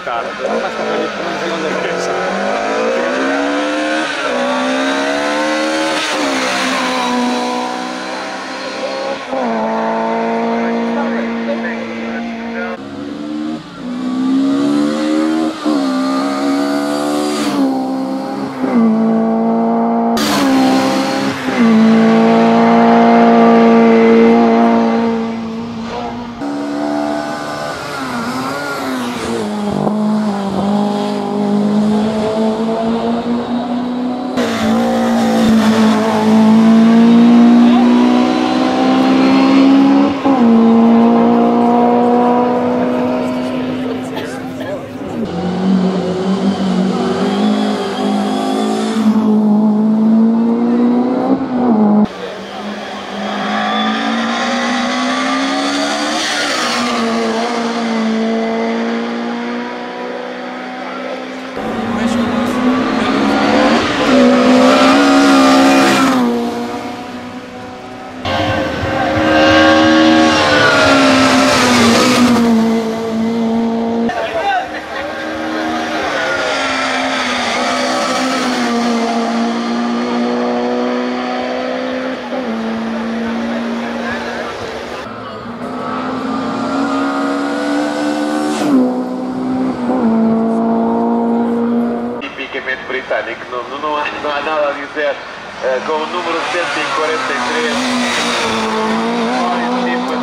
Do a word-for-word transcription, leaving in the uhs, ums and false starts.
evitar. Mais para frente, não sei onde é que é. Britânico, não, não, há, não há nada a dizer uh, com o número cento e quarenta e três.